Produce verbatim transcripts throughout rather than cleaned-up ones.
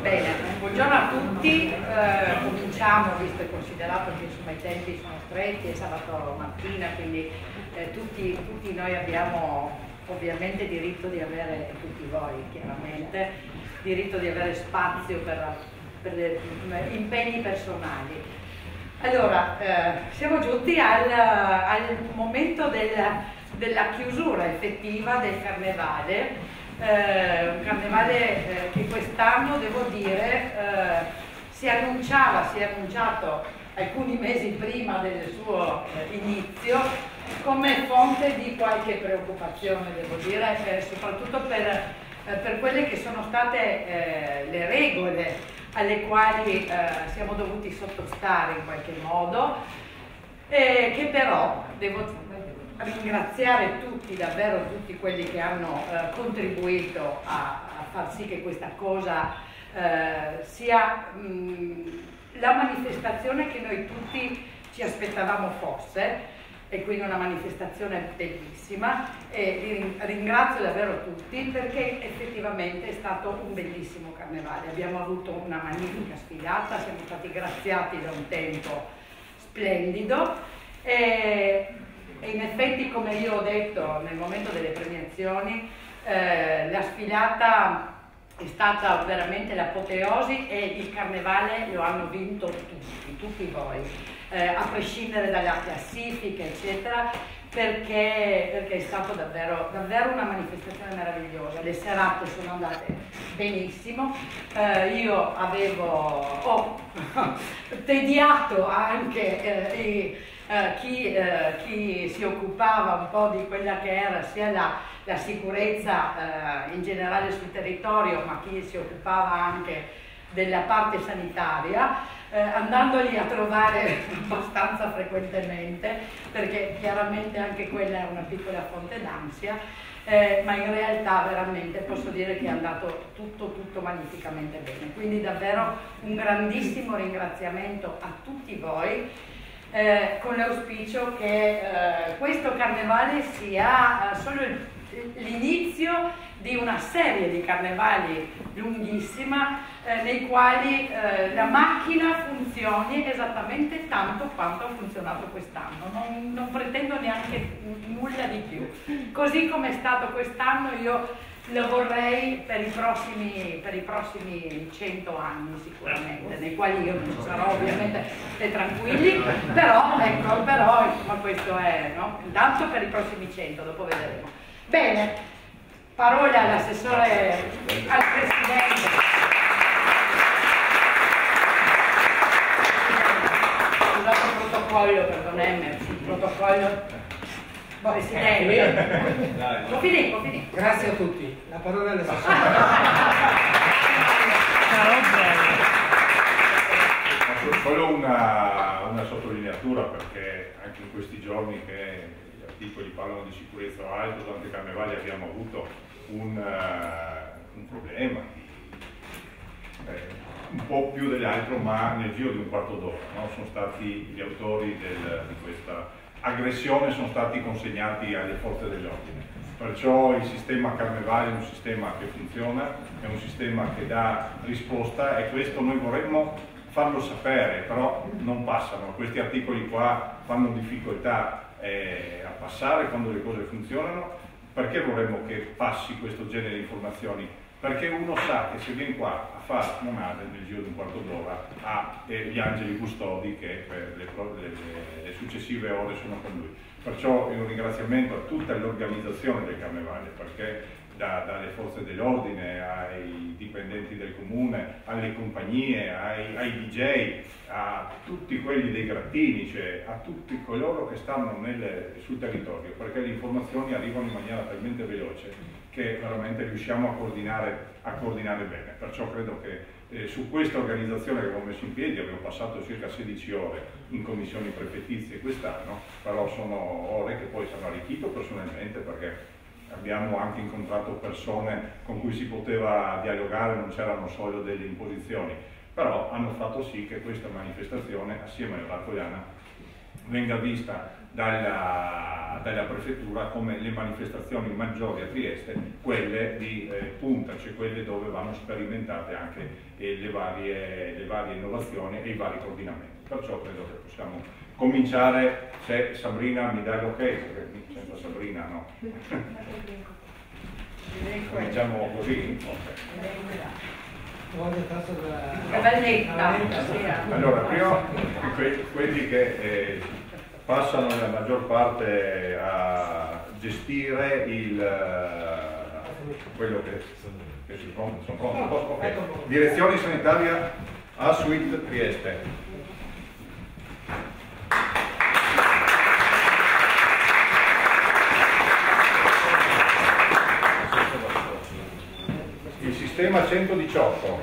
Bene, buongiorno a tutti, eh, cominciamo, visto e considerato che insomma, i tempi sono stretti, è sabato mattina, quindi eh, tutti, tutti noi abbiamo ovviamente diritto di avere, tutti voi chiaramente, diritto di avere spazio per, per le, impegni personali. Allora, eh, siamo giunti al, al momento del, della chiusura effettiva del carnevale. Eh, un carnevale eh, che quest'anno, devo dire, eh, si annunciava, si è annunciato alcuni mesi prima del suo eh, inizio come fonte di qualche preoccupazione, devo dire, eh, soprattutto per, eh, per quelle che sono state eh, le regole alle quali eh, siamo dovuti sottostare in qualche modo, eh, che però devo ringraziare tutti, davvero tutti quelli che hanno eh, contribuito a, a far sì che questa cosa eh, sia mh, la manifestazione che noi tutti ci aspettavamo fosse, e quindi una manifestazione bellissima, e ringrazio davvero tutti perché effettivamente è stato un bellissimo carnevale. Abbiamo avuto una magnifica sfilata, siamo stati graziati da un tempo splendido e, e in effetti, come io ho detto nel momento delle premiazioni, eh, la sfilata è stata veramente l'apoteosi e il carnevale lo hanno vinto tutti, tutti voi, eh, a prescindere dalle classifiche eccetera, perché, perché è stato davvero, davvero una manifestazione meravigliosa. Le serate sono andate benissimo, eh, io avevo ho tediato anche eh, i, eh, chi, eh, chi si occupava un po' di quella che era sia la, la sicurezza eh, in generale sul territorio, ma chi si occupava anche della parte sanitaria, eh, andandoli a trovare abbastanza frequentemente, perché chiaramente anche quella è una piccola fonte d'ansia, eh, ma in realtà veramente posso dire che è andato tutto, tutto magnificamente bene. Quindi davvero un grandissimo ringraziamento a tutti voi, eh, con l'auspicio che eh, questo carnevale sia eh, solo l'inizio di una serie di carnevali lunghissima, eh, nei quali eh, la macchina funzioni esattamente tanto quanto ha funzionato quest'anno. Non, non pretendo neanche nulla di più. Così come è stato quest'anno, io lo vorrei per i prossimi, per i prossimi cento anni sicuramente, nei quali io non ci sarò ovviamente e tranquilli, però ecco, però insomma questo è, no? Intanto per i prossimi cento, dopo vedremo. Bene, parola all'assessore, al Presidente. Scusate il protocollo, perdonemme, il protocollo. Presidente. Ho finito, ho finito. Grazie a tutti. La parola all'assessore. Solo una, una sottolineatura, perché anche in questi giorni che gli articoli parlano di sicurezza o altro, durante i carnevali abbiamo avuto un, uh, un problema, eh, un po' più dell'altro, ma nel giro di un quarto d'ora, no? Sono stati gli autori del, di questa aggressione sono stati consegnati alle forze dell'ordine. Perciò il sistema carnevale è un sistema che funziona, è un sistema che dà risposta, e questo noi vorremmo farlo sapere, però non passano. Questi articoli qua fanno difficoltà eh, a passare quando le cose funzionano. Perché vorremmo che passi questo genere di informazioni? Perché uno sa che se viene qua a fare monade nel giro di un quarto d'ora ha eh, gli angeli custodi che per le, le, le successive ore sono con lui. Perciò un ringraziamento a tutta l'organizzazione del carnevale, perché da, dalle forze dell'ordine ai dipendenti del comune, alle compagnie, ai, ai D J, a tutti quelli dei grattini, cioè a tutti coloro che stanno nel, sul territorio, perché le informazioni arrivano in maniera talmente veloce che veramente riusciamo a coordinare, a coordinare bene. Perciò credo che eh, su questa organizzazione che abbiamo messo in piedi abbiamo passato circa sedici ore in commissioni prefettizie quest'anno, però sono ore che poi sono arricchito personalmente, perché abbiamo anche incontrato persone con cui si poteva dialogare, non c'erano solo delle imposizioni, però hanno fatto sì che questa manifestazione, assieme alla Raccogliana, venga vista dalla, dalla prefettura come le manifestazioni maggiori a Trieste, quelle di eh, punta, cioè quelle dove vanno sperimentate anche eh, le, varie, le varie innovazioni e i vari coordinamenti. Perciò credo che possiamo cominciare, se Sabrina mi dà l'ok, perché senza Sabrina no. Cominciamo così? Okay. Allora, prima que quelli che eh, passano la maggior parte a gestire il, uh, quello che, che si pronto, sono pronto. Okay. Direzione sanitaria A S U I T Trieste. Il sistema centodiciotto.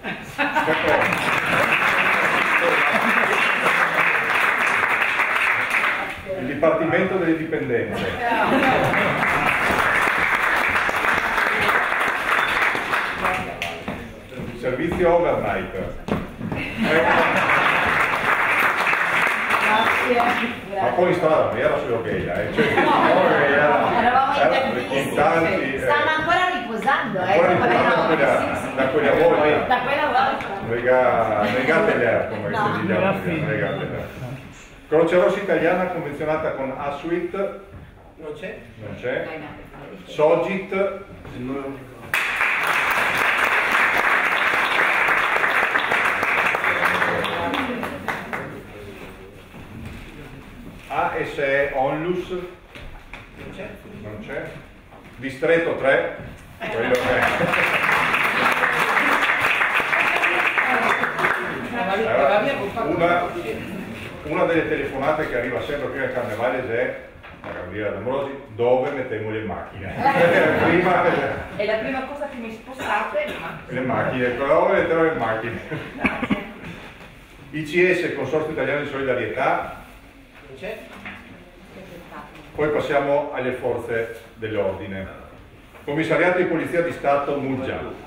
Il Dipartimento delle Dipendenze. Servizio overnight. Ma poi in strada non era solo Gheia, eh. Cioè, no, era, eravamo era, in tanti. Eh, stanno ancora riposando, eh. ancora riposando da quella, sì, sì. da quella volta. Da quella volta. Negate l'air, come No. si dice. Negate l'air. Croce Rossa Italiana convenzionata con A S U I T. Non c'è? Non c'è. Sogit. A S E Onlus. Non c'è? Non c'è. Distretto tre. Quello che Una, una delle telefonate che arriva sempre prima del Carnevale è la Gabriela D'Ambrosi, dove mettiamo le macchine? Prima, E la prima cosa che mi spostate è le macchine. le macchine, dove mettiamo le macchine? I C S, Consorzio Italiano di Solidarietà. Non c'è? Poi passiamo alle forze dell'ordine. Commissariato di Polizia di Stato Muggia.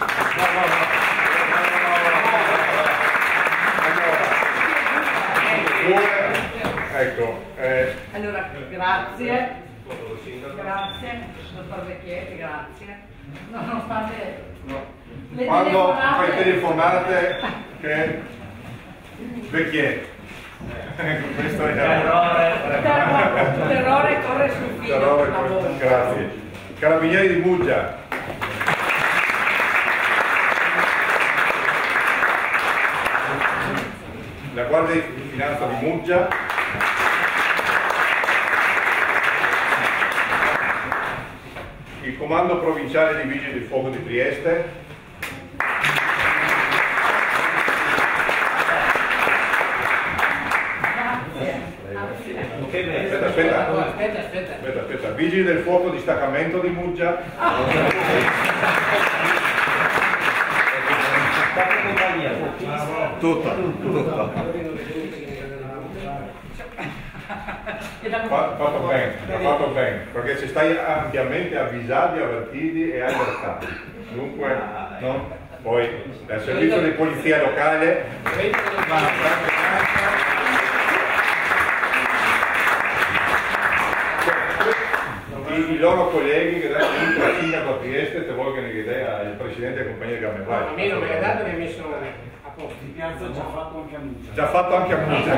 Ecco, eh. Allora, grazie, grazie, dottor Vecchietti, grazie. Nonostante no. le Quando telefonate... fai telefonate che Vecchietti. Ecco, questo è Terrore, terrore corre sul filo. Terrore, lavoro. grazie. Carabinieri di Muggia. La Guardia di Finanza di Muggia. Il Comando Provinciale dei Vigili del Fuoco di Trieste. Aspetta, aspetta. Aspetta, aspetta. Aspetta, aspetta. Vigili del Fuoco di Staccamento di Muggia. Tutto, tutto. Fa- Fatto bene, fatto bene, perché se stai ampiamente avvisati, avvertiti e allertati. Dunque, no? Poi dal servizio di polizia locale. I, i loro colleghi che danno vinto al sindaco a Trieste, te vogliono che idea il presidente della compagnia di Carnevale. A me non me l'ha dato, mi ha messo a posto. In piazza già fatto anche a Muggia. Già fatto anche a Muggia.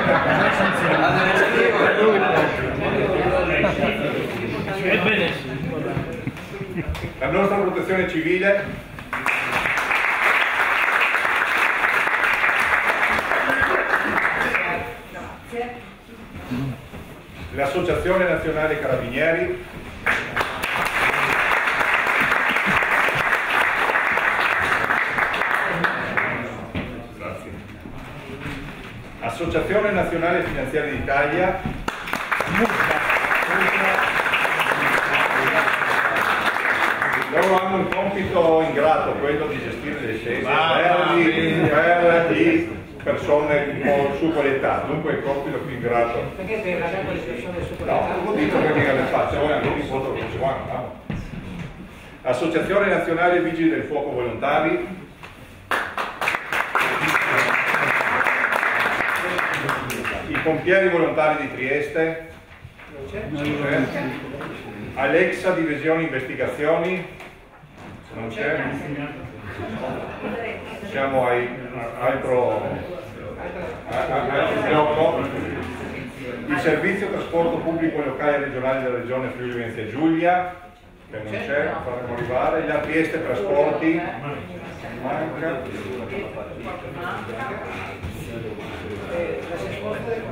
La nostra protezione civile. L'Associazione Nazionale Carabinieri. Grazie. Associazione Nazionale Finanziaria d'Italia. Loro hanno un compito ingrato, quello di gestire le scese verdi per di persone un po' su qualità, dunque il compito più ingrato. Perché per la grande discussione su No, non ho detto che mica le faccio, voi anche un incontro con Giovanni, no? Associazione Nazionale Vigili del Fuoco Volontari. Il Pompieri volontari di Trieste, Non c'è? non c'è. Alexa Divisione Investigazioni, non c'è. Siamo ai altro, altro blocco. Il servizio trasporto pubblico locale e regionale della regione Friuli Venezia Giulia, che non c'è, faremo arrivare. La Trieste Trasporti, manca. Eh, la si sposta di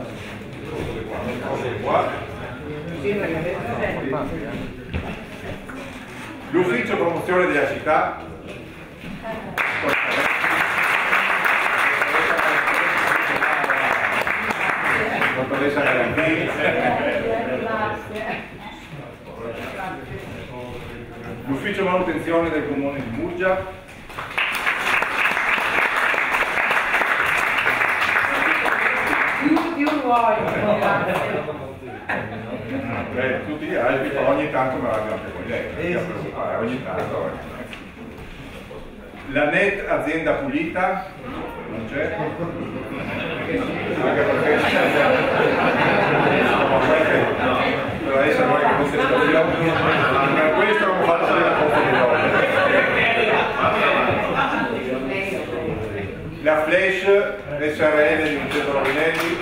Qua. qua. L'ufficio promozione della città. Dottoressa Galantini. L'ufficio manutenzione del comune di Murgia. Più, più vuoi, grazie. Beh, tutti gli altri, però ogni tanto me l'abbiamo anche con lei, non ti preoccupare, ogni tanto. La Net azienda pulita, non c'è? Anche perché deve essere qualche contestazione. Per questo abbiamo fatto salire la posta di loro. La Flash S R L di Vincenzo Rovinelli.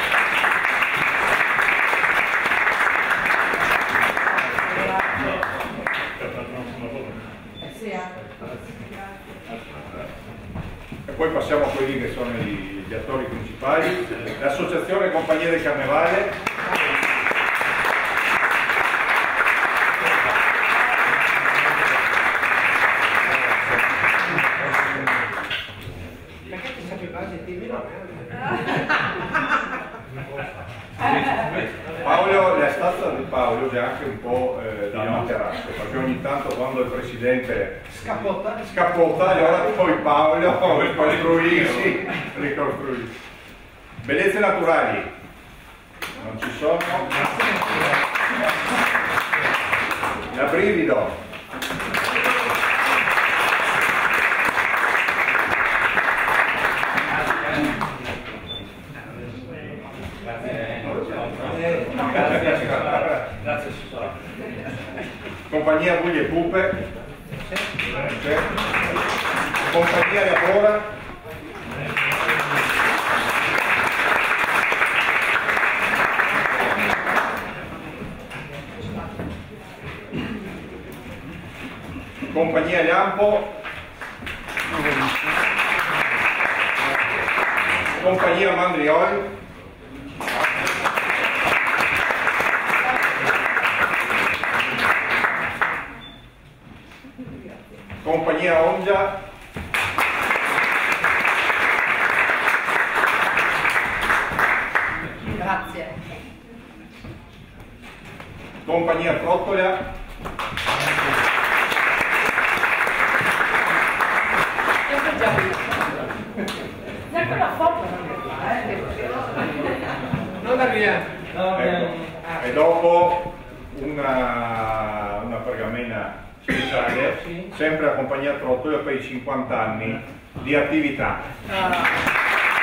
E poi passiamo a quelli che sono gli, gli attori principali. L'associazione Compagnia del Carnevale. Perché ti sappi base timido? Paolo, la stanza di Paolo è anche un po' eh, da materasso, perché ogni tanto quando il presidente Scappota. scappota, allora poi Paolo può ricostruirsi, ricostruirsi. Bellezze naturali, non ci sono. La Brivido. Compagnia Buglie e Pupe, c'è. Compagnia Lavora, Compagnia Lampo, Compagnia Mandrioli, Compagnia Ongia, Grazie. Compagnia Trottola, Questo già visto. Neanche una foto non mi fa, eh. Non da via. ecco. E dopo una, una pergamena speciale, sempre la Compagnia Trottola per i cinquanta anni di attività. Ah.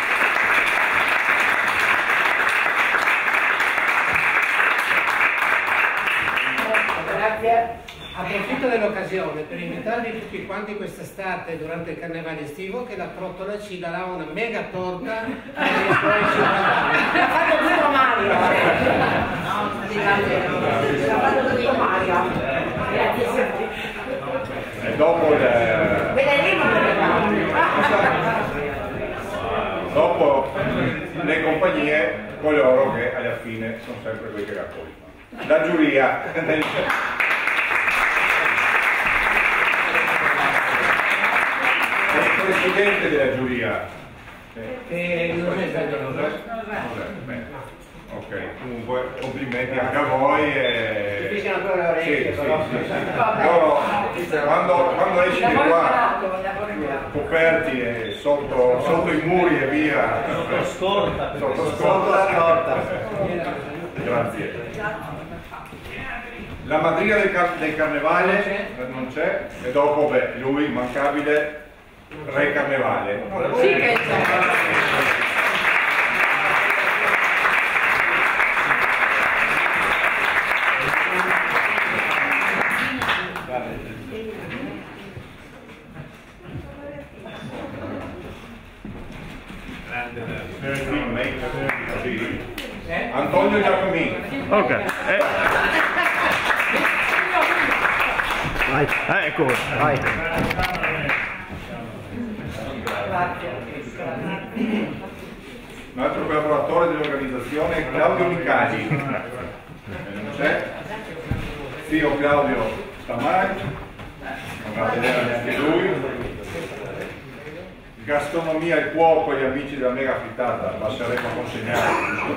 Grazie. Approfitto dell'occasione per invitarvi tutti quanti quest'estate durante il carnevale estivo che la Trottola ci darà una mega torta per i suoi cinquanta anni. L'ha fatto tutto Mario. No, grazie. L'ha fatto tutto Mario. Grazie. E dopo, il, dopo le compagnie, coloro che alla fine sono sempre quei che raccolgono. La giuria. Il presidente della giuria. E non è bello, no? Bene. Ok, comunque complimenti anche a voi. E... Ti fischiano ancora le orecchie, sì, però. sì, sì, sì. Loro, quando, quando esci di qua coperti e sotto, sotto i muri e via. Sotto scorta. Sotto scorta. Grazie. La madrina del, car del carnevale non c'è, e dopo beh, lui immancabile re carnevale. Sì che c'è. Antonio Giacomini. Ok. Eh. Vai. Eh, ecco, vai. Un altro collaboratore dell'organizzazione è Claudio Nicali. Non c'è? Zio Claudio Stamai, non va a vedere neanche lui. Gastronomia e cuoco, gli amici della mega frittata, passeremo a consegnare.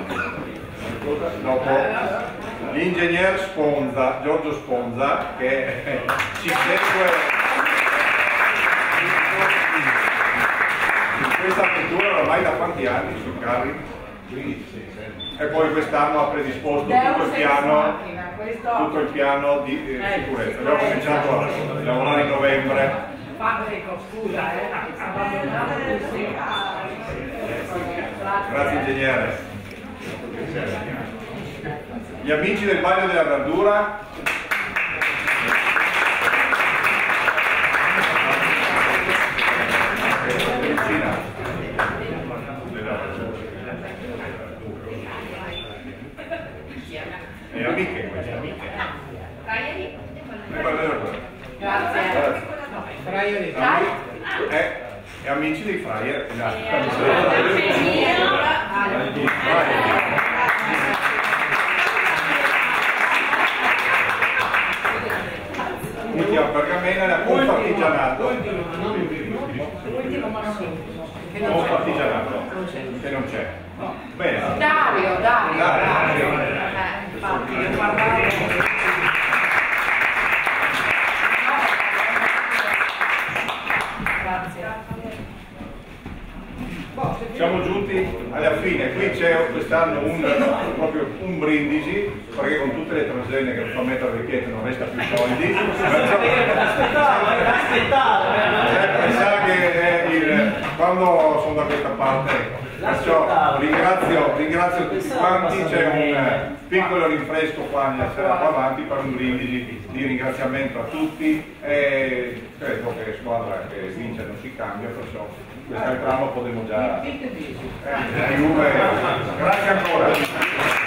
Dopo l'ingegner Sponza, Giorgio Sponza, che ci segue in questa avventura ormai da quanti anni sui carri? E poi quest'anno ha predisposto tutto il piano, tutto il piano di eh, sicurezza. Abbiamo cominciato a lavorare in novembre. Fabbrico, scusa, eh, Grazie ingegnere. Gli amici del Bagno della Verdura. E amiche queste, amiche. grazie. Fraieri. Eh, e amici dei Fraier. Ultima pergamena da Confartigianato. Ultimo ma non ultimo. Confartigianato, che non c'è. Bene. Dario, Dario, Dario. Dario. Eh, infatti, io parlavo. Siamo giunti alla fine, qui c'è quest'anno un, proprio un brindisi, perché con tutte le transgene che fa mettere le pietre non resta più soldi. Mi sa che è il, quando sono da questa parte, perciò ringrazio, ringrazio tutti quanti, c'è un piccolo rinfresco qua nella sera qua avanti per un brindisi di ringraziamento a tutti e credo che squadra che vince non si cambia, perciò quest'altro anno potremo già... Eh, Juve, grazie ancora.